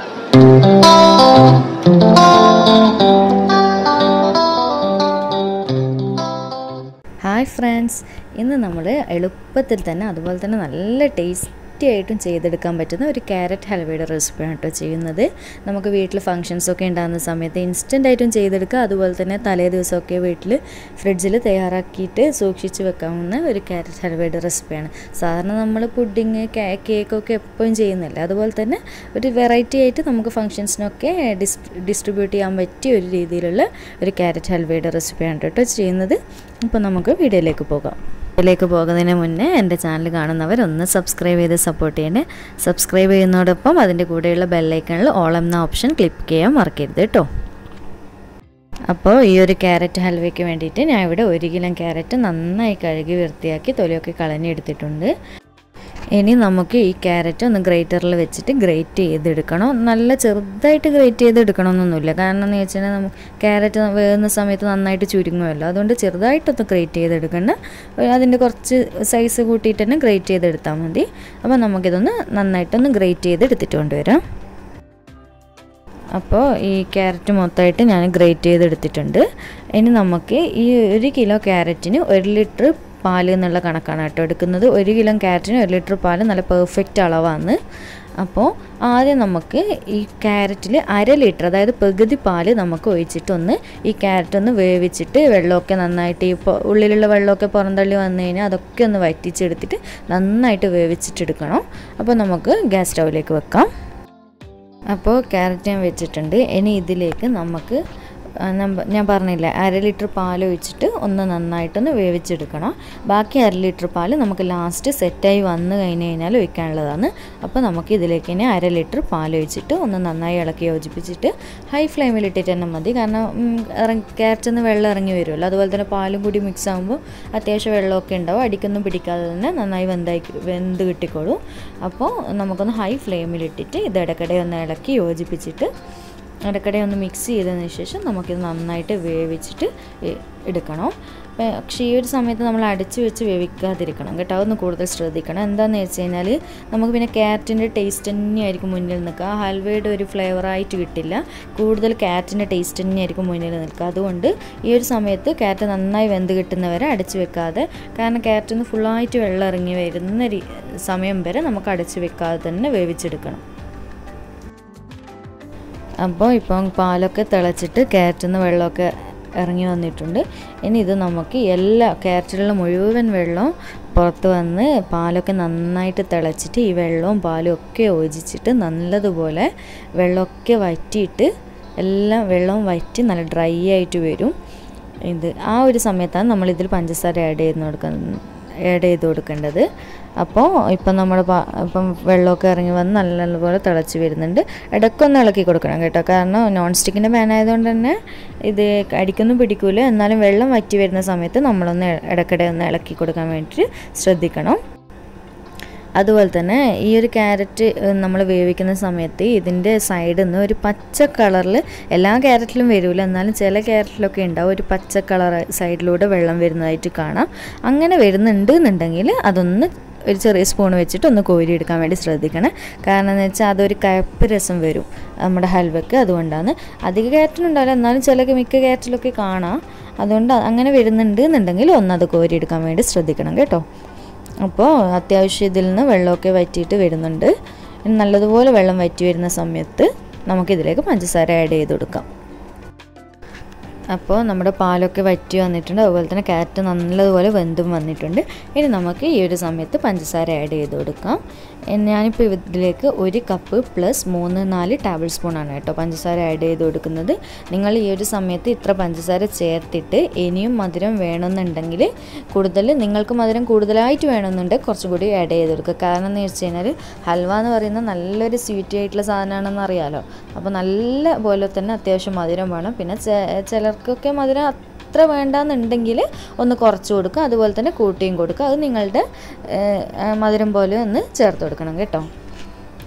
Hi friends, ഇന്ന് നമ്മൾ എളുപ്പത്തിൽ തന്നെ അതുപോലെ തന്നെ നല്ല ടേസ്റ്റി ആയിട്ടും ചെയ്തെടുക്കാൻ പറ്റുന്ന ഒരു ക്യാരറ്റ് ഹൽവയുടെ റെസിപ്പിയാണ് കേട്ടോ ചെയ്യുന്നത്. നമുക്ക് വീട്ടിൽ ഫംഗ്ഷൻസൊക്കെ ഉണ്ടാകുന്ന സമയത്ത് ഇൻസ്റ്റൻ്റായിട്ടും ചെയ്തെടുക്കുക, അതുപോലെ തന്നെ തലേ ദിവസമൊക്കെ വീട്ടിൽ ഫ്രിഡ്ജിൽ തയ്യാറാക്കിയിട്ട് സൂക്ഷിച്ച് വെക്കാവുന്ന ഒരു ക്യാരറ്റ് ഹൽവയുടെ റെസിപ്പിയാണ്. സാധാരണ നമ്മൾ പുഡിങ് കേക്കൊക്കെ എപ്പോഴും ചെയ്യുന്നില്ല, അതുപോലെ തന്നെ ഒരു വെറൈറ്റി ആയിട്ട് നമുക്ക് ഫംഗ്ഷൻസിനൊക്കെ ഡിസ്ട്രിബ്യൂട്ട് ചെയ്യാൻ പറ്റിയ ഒരു രീതിയിലുള്ള ഒരു ക്യാരറ്റ് ഹൽവയുടെ റെസിപ്പിയാണ് കേട്ടോ ചെയ്യുന്നത്. അപ്പോൾ നമുക്ക് വീഡിയോയിലേക്ക് പോകാം. വീഡിയോയിലേക്ക് പോകുന്നതിന് മുന്നേ എൻ്റെ ചാനൽ കാണുന്നവർ ഒന്ന് സബ്സ്ക്രൈബ് ചെയ്ത് സപ്പോർട്ട് ചെയ്യണേ. സബ്സ്ക്രൈബ് ചെയ്യുന്നതോടൊപ്പം അതിൻ്റെ കൂടെയുള്ള ബെല്ലൈക്കണിൽ ഓൾ എന്ന ഓപ്ഷൻ ക്ലിക്ക് ചെയ്യാൻ മറക്കരുത് കേട്ടോ. അപ്പോൾ ഈ ഒരു ക്യാരറ്റ് ഹൽവയ്ക്ക് വേണ്ടിയിട്ട് ഞാൻ ഇവിടെ 1 കിലോ ക്യാരറ്റ് നന്നായി കഴുകി വൃത്തിയാക്കി തൊലിയൊക്കെ കളഞ്ഞെടുത്തിട്ടുണ്ട്. ഇനി നമുക്ക് ഈ ക്യാരറ്റ് ഒന്ന് ഗ്രേറ്ററിൽ വെച്ചിട്ട് ഗ്രേറ്റ് ചെയ്തെടുക്കണം. നല്ല ചെറുതായിട്ട് ഗ്രേറ്റ് ചെയ്തെടുക്കണമെന്നൊന്നുമില്ല, കാരണം എന്ന് വെച്ചാൽ നമുക്ക് ക്യാരറ്റ് വേകുന്ന സമയത്ത് നന്നായിട്ട് ചുരുങ്ങുമല്ലോ, അതുകൊണ്ട് ചെറുതായിട്ടൊന്ന് ഗ്രേറ്റ് ചെയ്തെടുക്കണം. അതിൻ്റെ കുറച്ച് സൈസ് കൂട്ടിയിട്ട് തന്നെ ഗ്രേറ്റ് ചെയ്തെടുത്താൽ മതി. അപ്പോൾ നമുക്കിതൊന്ന് നന്നായിട്ടൊന്ന് ഗ്രേറ്റ് ചെയ്തെടുത്തിട്ട് കൊണ്ടുവരാം. അപ്പോൾ ഈ ക്യാരറ്റ് മൊത്തമായിട്ട് ഞാൻ ഗ്രേറ്റ് ചെയ്തെടുത്തിട്ടുണ്ട്. ഇനി നമുക്ക് ഈ 1 കിലോ ക്യാരറ്റിന് 1 ലിറ്റർ പാൽ എന്നുള്ള കണക്കാണ് കേട്ടോ എടുക്കുന്നത്. 1 കിലോ ക്യാരറ്റിന് 1 ലിറ്റർ പാൽ നല്ല പെർഫെക്റ്റ് അളവാണ്. അപ്പോൾ ആദ്യം നമുക്ക് ഈ ക്യാരറ്റിൽ 1/2 ലിറ്റർ, അതായത് പകുതി പാൽ നമുക്ക് ഒഴിച്ചിട്ടൊന്ന് ഈ ക്യാരറ്റ് ഒന്ന് വേവിച്ചിട്ട് വെള്ളമൊക്കെ നന്നായിട്ട് ഈ ഉള്ളിലുള്ള വെള്ളമൊക്കെ പുറന്തള്ളി വന്നു കഴിഞ്ഞാൽ അതൊക്കെ ഒന്ന് വറ്റിച്ചെടുത്തിട്ട് നന്നായിട്ട് വേവിച്ചിട്ടെടുക്കണം. അപ്പോൾ നമുക്ക് ഗ്യാസ് സ്റ്റൗവിലേക്ക് വെക്കാം. അപ്പോൾ ക്യാരറ്റ് ഞാൻ വെച്ചിട്ടുണ്ട്. ഇനി ഇതിലേക്ക് നമുക്ക് ഞാൻ പറഞ്ഞില്ല 1/2 ലിറ്റർ പാൽ ഒഴിച്ചിട്ട് ഒന്ന് നന്നായിട്ടൊന്ന് വേവിച്ചെടുക്കണം. ബാക്കി 1/2 ലിറ്റർ പാൽ നമുക്ക് ലാസ്റ്റ് സെറ്റായി വന്നു കഴിഞ്ഞാൽ ഒഴിക്കാനുള്ളതാണ്. അപ്പോൾ നമുക്ക് ഇതിലേക്ക് ഇനി 1/2 ലിറ്റർ പാൽ ഒഴിച്ചിട്ട് ഒന്ന് നന്നായി ഇളക്കി യോജിപ്പിച്ചിട്ട് ഹൈ ഫ്ലെയിമിൽ ഇട്ടിട്ട് തന്നെ മതി, കാരണം ക്യാരറ്റിൽ നിന്ന് വെള്ളം ഇറങ്ങി വരുമല്ലോ. അതുപോലെ തന്നെ പാലും കൂടി മിക്സ് ആകുമ്പോൾ അത്യാവശ്യം വെള്ളമൊക്കെ ഉണ്ടാവും, അടിക്കൊന്നും പിടിക്കാതെ തന്നെ നന്നായി വെന്ത് കിട്ടിക്കോളും. അപ്പോൾ നമുക്കൊന്ന് ഹൈ ഫ്ലെയിമിലിട്ടിട്ട് ഇത് ഇടയ്ക്കിടെ ഒന്ന് ഇളക്കി യോജിപ്പിച്ചിട്ട് ഇടയ്ക്കിടെ ഒന്ന് മിക്സ് ചെയ്തതിന് ശേഷം നമുക്കിത് നന്നായിട്ട് വേവിച്ചിട്ട് എടുക്കണം. പക്ഷേ ഈ ഒരു സമയത്ത് നമ്മൾ അടച്ച് വെച്ച് വേവിക്കാതിരിക്കണം കേട്ടോ, അതൊന്ന് കൂടുതൽ ശ്രദ്ധിക്കണം. എന്താണെന്ന് വെച്ച് കഴിഞ്ഞാൽ നമുക്ക് പിന്നെ ക്യാരറ്റിൻ്റെ ടേസ്റ്റ് തന്നെയായിരിക്കും മുന്നിൽ നിൽക്കുക, ഹൽവയുടെ ഒരു ഫ്ലേവറായിട്ട് കിട്ടില്ല. കൂടുതൽ ക്യാരറ്റിൻ്റെ ടേസ്റ്റ് തന്നെയായിരിക്കും മുന്നിൽ നിൽക്കുക. അതുകൊണ്ട് ഈ ഒരു സമയത്ത് ക്യാരറ്റ് നന്നായി വെന്ത് കിട്ടുന്നവരെ അടച്ച് വെക്കാതെ, കാരണം ക്യാരറ്റിൽ നിന്ന് ഫുള്ളായിട്ട് വെള്ളം ഇറങ്ങി വരുന്ന സമയം വരെ നമുക്ക് അടച്ച് വെക്കാതെ തന്നെ വേവിച്ചെടുക്കണം. അപ്പോൾ ഇപ്പം പാലൊക്കെ തിളച്ചിട്ട് ക്യാരറ്റിൽ നിന്ന് വെള്ളമൊക്കെ ഇറങ്ങി വന്നിട്ടുണ്ട്. ഇനി ഇത് നമുക്ക് എല്ലാ ക്യാരറ്റിലുള്ള മുഴുവൻ വെള്ളവും പുറത്ത് വന്ന് പാലൊക്കെ നന്നായിട്ട് തിളച്ചിട്ട് ഈ വെള്ളവും പാലും ഒക്കെ യോജിച്ചിട്ട് നല്ലതുപോലെ വെള്ളമൊക്കെ വറ്റിയിട്ട് എല്ലാം വെള്ളവും വറ്റി നല്ല ഡ്രൈ ആയിട്ട് വരും. ആ ഒരു സമയത്താണ് നമ്മളിതിൽ പഞ്ചസാര ആഡ് ചെയ്ത് കൊടുക്കേണ്ടത്. അപ്പോൾ ഇപ്പം ഇപ്പം വെള്ളമൊക്കെ ഇറങ്ങി വന്ന് നല്ലപോലെ തിളച്ച് വരുന്നുണ്ട്. ഇടയ്ക്കൊന്ന് ഇളക്കി കൊടുക്കണം കേട്ടോ, കാരണം നോൺ സ്റ്റിക്കിൻ്റെ പാൻ ആയതുകൊണ്ട് തന്നെ ഇത് അടിക്കൊന്നും പിടിക്കില്ല. എന്നാലും വെള്ളം വറ്റി വരുന്ന സമയത്ത് നമ്മളൊന്ന് ഇടയ്ക്കിടെ ഒന്ന് ഇളക്കി കൊടുക്കാൻ വേണ്ടിയിട്ട് ശ്രദ്ധിക്കണം. അതുപോലെ തന്നെ ഈ ഒരു ക്യാരറ്റ് നമ്മൾ വേവിക്കുന്ന സമയത്ത് ഇതിൻ്റെ സൈഡിൽ നിന്ന് ഒരു പച്ച കളറിൽ, എല്ലാ ക്യാരറ്റിലും വരില്ല, എന്നാലും ചില ക്യാരറ്റിലൊക്കെ ഉണ്ടാവും ഒരു പച്ച കളർ സൈഡിലൂടെ വെള്ളം വരുന്നതായിട്ട് കാണാം. അങ്ങനെ വരുന്നുണ്ട് എന്നുണ്ടെങ്കിൽ അതൊന്ന് ഒരു ചെറിയ സ്പൂൺ വെച്ചിട്ട് ഒന്ന് കോരിയെടുക്കാൻ വേണ്ടി ശ്രദ്ധിക്കണം. കാരണം എന്ന് വെച്ചാൽ അതൊരു കയ്പ്പ് രസം വരും നമ്മുടെ ഹൽവയ്ക്ക്, അതുകൊണ്ടാണ്. അധിക ക്യാരറ്റിനുണ്ടാവില്ല, എന്നാലും മിക്ക ക്യാരറ്റിലൊക്കെ കാണാം. അതുകൊണ്ട് അങ്ങനെ വരുന്നുണ്ട് എന്നുണ്ടെങ്കിൽ ഒന്നത് കോരിയെടുക്കാൻ വേണ്ടി ശ്രദ്ധിക്കണം കേട്ടോ. അപ്പോൾ അത്യാവശ്യം ഇതിൽ നിന്ന് വെള്ളമൊക്കെ വറ്റിയിട്ട് വരുന്നുണ്ട്. നല്ലതുപോലെ വെള്ളം വറ്റി വരുന്ന സമയത്ത് നമുക്കിതിലേക്ക് പഞ്ചസാര ആഡ് ചെയ്ത് കൊടുക്കാം. അപ്പോൾ നമ്മുടെ പാലൊക്കെ വറ്റി വന്നിട്ടുണ്ട്, അതുപോലെ തന്നെ ക്യാരറ്റ് നല്ലതുപോലെ വെന്തും വന്നിട്ടുണ്ട്. ഇനി നമുക്ക് ഈ ഒരു സമയത്ത് പഞ്ചസാര ആഡ് ചെയ്ത് കൊടുക്കാം. ഞാനിപ്പോൾ ഇതിലേക്ക് 1 കപ്പ് പ്ലസ് 3-4 ടേബിൾ സ്പൂണാണ് കേട്ടോ പഞ്ചസാര ആഡ് ചെയ്ത് കൊടുക്കുന്നത്. നിങ്ങൾ ഈ ഒരു സമയത്ത് ഇത്ര പഞ്ചസാര ചേർത്തിട്ട് ഇനിയും മധുരം വേണമെന്നുണ്ടെങ്കിൽ നിങ്ങൾക്ക് മധുരം കൂടുതലായിട്ട് വേണമെന്നുണ്ടെങ്കിൽ കുറച്ചും കൂടി ആഡ് ചെയ്ത് കൊടുക്കുക. കാരണം എന്ന് വെച്ച് കഴിഞ്ഞാൽ ഹൽവ എന്ന് പറയുന്നത് നല്ലൊരു സ്വീറ്റി ആയിട്ടുള്ള സാധനമാണെന്ന് അറിയാമല്ലോ. അപ്പോൾ നല്ല പോലെ തന്നെ അത്യാവശ്യം മധുരം വേണം. പിന്നെ ചിലർക്കൊക്കെ മധുരം അത്ര വേണ്ടാന്നുണ്ടെങ്കിൽ ഒന്ന് കുറച്ച് കൊടുക്കുക, അതുപോലെ തന്നെ കൂട്ടിയും കൊടുക്കുക. അത് നിങ്ങളുടെ മധുരം പോലെ ഒന്ന് ചേർത്ത് കൊടുക്കണം കേട്ടോ.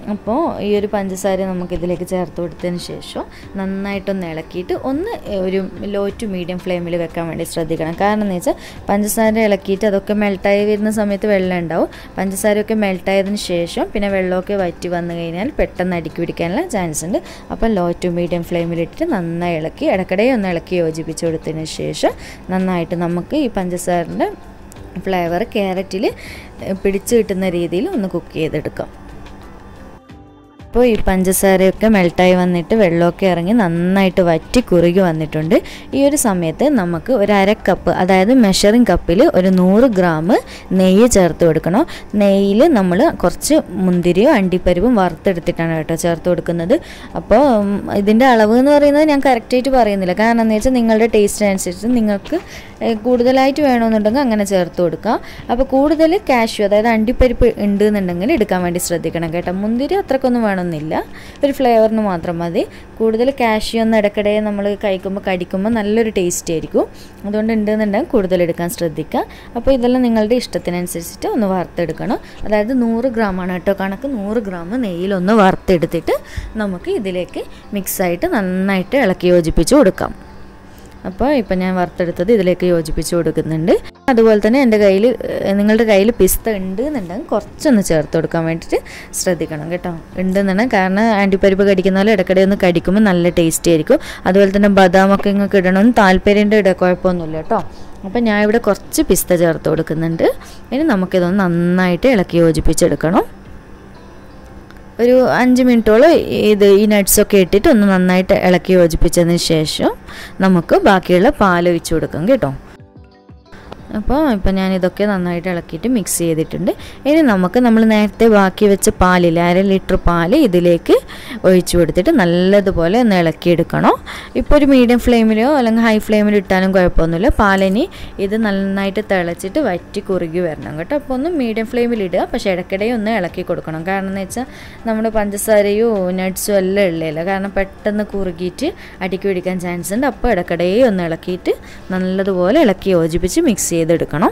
അപ്പോൾ ഈ ഒരു പഞ്ചസാര നമുക്ക് ഇതിലേക്ക് ചേർത്ത് കൊടുത്തതിന് ശേഷം നന്നായിട്ടൊന്ന് ഇളക്കിയിട്ട് ഒന്ന് ഒരു ലോ ടു മീഡിയം ഫ്ലെയിമിൽ വെക്കാൻ വേണ്ടി ശ്രദ്ധിക്കണം. കാരണം എന്ന് വെച്ചാൽ പഞ്ചസാര ഇളക്കിയിട്ട് അതൊക്കെ മെൽട്ടായി വരുന്ന സമയത്ത് വെള്ളം ഉണ്ടാവും. പഞ്ചസാരയൊക്കെ മെൽട്ടായതിന് ശേഷം പിന്നെ വെള്ളമൊക്കെ വറ്റി വന്നു കഴിഞ്ഞാൽ പെട്ടെന്ന് അടുക്കി പിടിക്കാനുള്ള ചാൻസ് ഉണ്ട്. അപ്പോൾ ലോ ടു മീഡിയം ഫ്ലെയിമിലിട്ടിട്ട് നന്നായി ഇളക്കി ഇടയ്ക്കിടെ ഒന്ന് ഇളക്കി യോജിപ്പിച്ച് കൊടുത്തതിന് ശേഷം നന്നായിട്ട് നമുക്ക് ഈ പഞ്ചസാരൻ്റെ ഫ്ലേവർ ക്യാരറ്റിൽ പിടിച്ച് കിട്ടുന്ന രീതിയിൽ ഒന്ന് കുക്ക് ചെയ്തെടുക്കാം. അപ്പോൾ ഈ പഞ്ചസാരയൊക്കെ മെൽട്ടായി വന്നിട്ട് വെള്ളമൊക്കെ ഇറങ്ങി നന്നായിട്ട് വറ്റി കുറുകി വന്നിട്ടുണ്ട്. ഈ ഒരു സമയത്ത് നമുക്ക് ഒരു അര കപ്പ്, അതായത് മെഷറിംഗ് കപ്പിൽ ഒരു 100 ഗ്രാം നെയ്യ് ചേർത്ത് കൊടുക്കണം. നെയ്യിൽ നമ്മൾ കുറച്ച് മുന്തിരിയും അണ്ടിപ്പരിപ്പും വറുത്തെടുത്തിട്ടാണ് കേട്ടോ ചേർത്ത് കൊടുക്കുന്നത്. അപ്പോൾ ഇതിൻ്റെ അളവ് എന്ന് പറയുന്നത് ഞാൻ കറക്റ്റായിട്ട് പറയുന്നില്ല. കാരണം എന്ന് വെച്ചാൽ നിങ്ങളുടെ ടേസ്റ്റ് അനുസരിച്ച് നിങ്ങൾക്ക് കൂടുതലായിട്ട് വേണമെന്നുണ്ടെങ്കിൽ അങ്ങനെ ചേർത്ത് കൊടുക്കുക. അപ്പോൾ കൂടുതൽ കാഷ്യൂ, അതായത് അണ്ടിപ്പരിപ്പ് ഉണ്ട് എന്നുണ്ടെങ്കിൽ എടുക്കാൻ വേണ്ടി ശ്രദ്ധിക്കണം കേട്ടോ. മുന്തിരി അത്രക്കൊന്നും വേണമെന്നില്ല, ഒരു ഫ്ലേവറിന് മാത്രം മതി. കൂടുതൽ കാഷ്യൂ ഒന്ന് ഇടയ്ക്കിടെ നമ്മൾ കഴിക്കുമ്പോൾ കടിക്കുമ്പോൾ നല്ലൊരു ടേസ്റ്റ് ആയിരിക്കും. അതുകൊണ്ട് ഉണ്ടെന്നുണ്ടെങ്കിൽ കൂടുതൽ എടുക്കാൻ ശ്രദ്ധിക്കുക. അപ്പോൾ ഇതെല്ലാം നിങ്ങളുടെ ഇഷ്ടത്തിനനുസരിച്ചിട്ട് ഒന്ന് വറുത്തെടുക്കണം. അതായത് 100 ഗ്രാമാണ് കേട്ടോ കണക്ക്. 100 ഗ്രാം നെയ്യിലൊന്ന് വറുത്തെടുത്തിട്ട് നമുക്ക് ഇതിലേക്ക് മിക്സായിട്ട് നന്നായിട്ട് ഇളക്കി യോജിപ്പിച്ച് കൊടുക്കാം. അപ്പോൾ ഇപ്പം ഞാൻ വറുത്തെടുത്തത് ഇതിലേക്ക് യോജിപ്പിച്ച് കൊടുക്കുന്നുണ്ട്. അതുപോലെ തന്നെ നിങ്ങളുടെ കയ്യിൽ പിസ്ത ഉണ്ട് എന്നുണ്ടെങ്കിൽ കുറച്ചൊന്ന് ചേർത്ത് കൊടുക്കാൻ വേണ്ടിയിട്ട് ശ്രദ്ധിക്കണം കേട്ടോ. ഉണ്ടെന്നുണ്ടെങ്കിൽ കാരണം അണ്ടിപ്പരിപ്പ് കടിക്കുന്ന പോലെ ഇടയ്ക്കിടെ ഒന്ന് കടിക്കുമ്പോൾ നല്ല ടേസ്റ്റി ആയിരിക്കും. അതുപോലെ തന്നെ ബദാമൊക്കെ നിങ്ങൾക്ക് ഇടണമെന്ന് താല്പര്യൻ്റെ ഇട കുഴപ്പമൊന്നുമില്ല കേട്ടോ. അപ്പം ഞാൻ ഇവിടെ കുറച്ച് പിസ്ത ചേർത്ത് കൊടുക്കുന്നുണ്ട്. ഇനി നമുക്കിതൊന്ന് നന്നായിട്ട് ഇളക്കി യോജിപ്പിച്ചെടുക്കണം. ഒരു 5 മിനിറ്റോളം ഈ നട്ട്സൊക്കെ ഇട്ടിട്ട് ഒന്ന് നന്നായിട്ട് ഇളക്കി യോജിപ്പിച്ചതിന് ശേഷം നമുക്ക് ബാക്കിയുള്ള പാൽ ഒഴിച്ച് കൊടുക്കാം കേട്ടോ. അപ്പോൾ ഞാൻ ഇതൊക്കെ നന്നായിട്ട് ഇളക്കിയിട്ട് മിക്സ് ചെയ്തിട്ടുണ്ട്. ഇനി നമ്മൾ നേരത്തെ ബാക്കി വെച്ച പാലിൽ 1/2 ലിറ്റർ പാല് ഇതിലേക്ക് ഒഴിച്ച് കൊടുത്തിട്ട് നല്ലതുപോലെ ഒന്ന് ഇളക്കിയെടുക്കണം. ഇപ്പോൾ ഒരു മീഡിയം ഫ്ലെയിമിലോ അല്ലെങ്കിൽ ഹൈ ഫ്ലെയിമിലോ ഇട്ടാലും കുഴപ്പമൊന്നുമില്ല. പാലിനി ഇത് നന്നായിട്ട് തിളച്ചിട്ട് വറ്റി കുറുകി വരണം കേട്ടോ. അപ്പോൾ ഒന്ന് മീഡിയം ഫ്ലെയിമിൽ ഇടുക, പക്ഷേ ഇടയ്ക്കിടെ ഒന്ന് ഇളക്കി കൊടുക്കണം. കാരണം എന്ന് വെച്ചാൽ നമ്മുടെ പഞ്ചസാരയോ നട്ട്സും എല്ലാം ഉള്ളതല്ല, കാരണം പെട്ടെന്ന് കുറുകിയിട്ട് അടിക്ക് പിടിക്കാൻ ചാൻസ് ഉണ്ട്. അപ്പോൾ ഇടയ്ക്കിടെ ഒന്ന് ഇളക്കിയിട്ട് നല്ലതുപോലെ ഇളക്കി യോജിപ്പിച്ച് മിക്സ് ചെയ്തെടുക്കണം.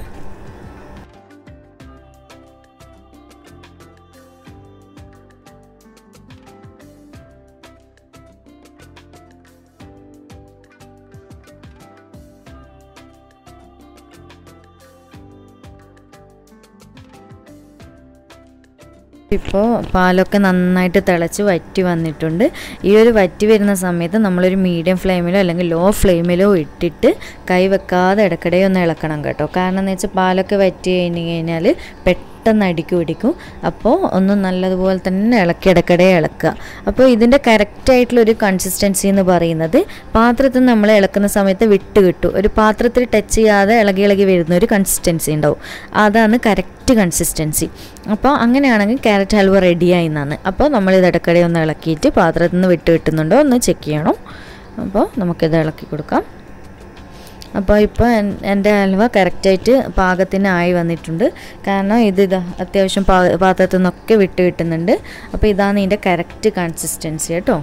ഇപ്പോൾ പാലൊക്കെ നന്നായിട്ട് തിളച്ച് വറ്റി വന്നിട്ടുണ്ട്. ഈ ഒരു വറ്റി വരുന്ന സമയത്ത് നമ്മളൊരു മീഡിയം ഫ്ലെയിമിലോ അല്ലെങ്കിൽ ലോ ഫ്ലെയിമിലോ ഇട്ടിട്ട് കൈ വെക്കാതെ ഇടയ്ക്കിടെ ഒന്ന് ഇളക്കണം കേട്ടോ. കാരണം എന്ന് വെച്ചാൽ പാലൊക്കെ വറ്റി കഴിഞ്ഞാൽ പെട്ടെന്ന് അടിക്ക് പിടിക്കും. അപ്പോൾ ഒന്ന് നല്ലതുപോലെ തന്നെ ഇടയ്ക്കിടെ ഇളക്കുക. അപ്പോൾ ഇതിൻ്റെ കറക്റ്റായിട്ടുള്ളൊരു കൺസിസ്റ്റൻസി എന്ന് പറയുന്നത് പാത്രത്തിൽ നമ്മൾ ഇളക്കുന്ന സമയത്ത് വിട്ട് കിട്ടും. ഒരു പാത്രത്തിൽ ടച്ച് ചെയ്യാതെ ഇളകി വരുന്ന ഒരു കൺസിസ്റ്റൻസി ഉണ്ടാവും. അതാണ് കറക്റ്റ് കൺസിസ്റ്റൻസി. അപ്പോൾ അങ്ങനെയാണെങ്കിൽ ക്യാരറ്റ് ഹൽവ റെഡിയായി എന്നാണ്. അപ്പോൾ നമ്മളിത് ഇടയ്ക്കിടെ ഒന്ന് ഇളക്കിയിട്ട് പാത്രത്തിൽ നിന്ന് വിട്ട് കിട്ടുന്നുണ്ടോ ഒന്ന് ചെക്ക് ചെയ്യണം. അപ്പോൾ നമുക്കിത് ഇളക്കി കൊടുക്കാം. അപ്പോൾ ഇപ്പോൾ എൻ്റെ ഹൽവ കറക്റ്റായിട്ട് പാകത്തിനായി വന്നിട്ടുണ്ട്. കാരണം ഇത് അത്യാവശ്യം പാത്രത്തിൽ നിന്നൊക്കെ വിട്ട് കിട്ടുന്നുണ്ട്. അപ്പോൾ ഇതാണ് ഇതിൻ്റെ കറക്റ്റ് കൺസിസ്റ്റൻസി കേട്ടോ.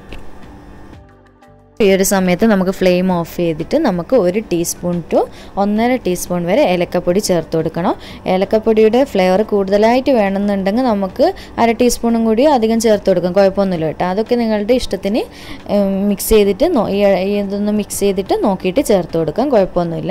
ഈ ഒരു സമയത്ത് നമുക്ക് ഫ്ലെയിം ഓഫ് ചെയ്തിട്ട് നമുക്ക് 1 ടീസ്പൂൺ ടു 1.5 ടീസ്പൂൺ വരെ ഏലക്കപ്പൊടി ചേർത്ത് കൊടുക്കണം. ഏലക്കപ്പൊടിയുടെ ഫ്ലേവർ കൂടുതലായിട്ട് വേണമെന്നുണ്ടെങ്കിൽ നമുക്ക് 1/2 ടീസ്പൂണും കൂടി അധികം ചേർത്ത് കൊടുക്കാം, കുഴപ്പമൊന്നുമില്ല കേട്ടോ. അതൊക്കെ നിങ്ങളുടെ ഇഷ്ടത്തിന് മിക്സ് ചെയ്തിട്ട് ഇതൊന്ന് മിക്സ് ചെയ്തിട്ട് നോക്കിയിട്ട് ചേർത്ത് കൊടുക്കാം, കുഴപ്പമൊന്നുമില്ല.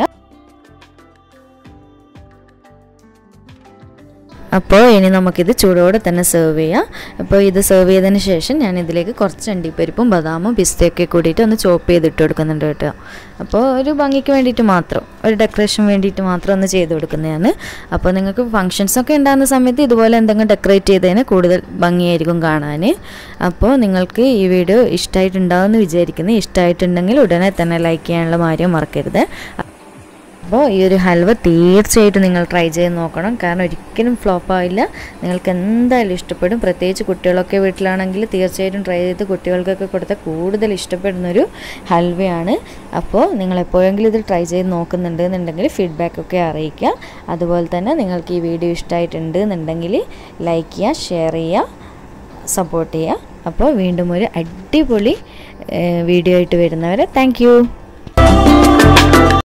അപ്പോൾ ഇനി നമുക്കിത് ചൂടോടെ തന്നെ സെർവ് ചെയ്യാം. അപ്പോൾ ഇത് സെർവ് ചെയ്തതിന് ശേഷം ഞാൻ ഇതിലേക്ക് കുറച്ച് അണ്ടിപ്പരിപ്പും ബദാമും പിസ്തയൊക്കെ കൂടിയിട്ട് ഒന്ന് ചോപ്പ് ചെയ്തിട്ട് കൊടുക്കുന്നുണ്ട് കേട്ടോ. അപ്പോൾ ഒരു ഭംഗിക്ക് വേണ്ടിയിട്ട് മാത്രം, ഒരു ഡെക്കറേഷൻ വേണ്ടിയിട്ട് മാത്രം ഒന്ന് ചെയ്ത് കൊടുക്കുന്നതാണ്. അപ്പോൾ നിങ്ങൾക്ക് ഫങ്ഷൻസൊക്കെ ഉണ്ടാകുന്ന സമയത്ത് ഇതുപോലെ എന്തെങ്കിലും ഡെക്കറേറ്റ് ചെയ്തതിന് കൂടുതൽ ഭംഗിയായിരിക്കും കാണാൻ. അപ്പോൾ നിങ്ങൾക്ക് ഈ വീഡിയോ ഇഷ്ടമായിട്ടുണ്ടാവുമെന്ന് വിചാരിക്കുന്നു. ഇഷ്ടമായിട്ടുണ്ടെങ്കിൽ ഉടനെ തന്നെ ലൈക്ക് ചെയ്യാനുള്ള കാര്യം മറക്കരുത്. അപ്പോൾ ഈ ഒരു ഹൽവ തീർച്ചയായിട്ടും നിങ്ങൾ ട്രൈ ചെയ്ത് നോക്കണം. കാരണം ഒരിക്കലും ഫ്ലോപ്പ് ആവില്ല. നിങ്ങൾക്ക് എന്തായാലും ഇഷ്ടപ്പെടും. പ്രത്യേകിച്ച് കുട്ടികളൊക്കെ വീട്ടിലാണെങ്കിൽ തീർച്ചയായിട്ടും ട്രൈ ചെയ്ത് കുട്ടികൾക്കൊക്കെ കൊടുത്താൽ കൂടുതൽ ഇഷ്ടപ്പെടുന്നൊരു ഹൽവയാണ്. അപ്പോൾ നിങ്ങൾ എപ്പോഴെങ്കിലും ഇത് ട്രൈ ചെയ്ത് നോക്കുന്നുണ്ട് എന്നുണ്ടെങ്കിൽ ഫീഡ്ബാക്കൊക്കെ അറിയിക്കുക. അതുപോലെ തന്നെ നിങ്ങൾക്ക് ഈ വീഡിയോ ഇഷ്ടമായിട്ടുണ്ട് എന്നുണ്ടെങ്കിൽ ലൈക്ക് ചെയ്യുക, ഷെയർ ചെയ്യുക, സപ്പോർട്ട് ചെയ്യുക. അപ്പോൾ വീണ്ടും ഒരു അടിപൊളി വീഡിയോ ആയിട്ട് വരുന്നവരെ താങ്ക് യു.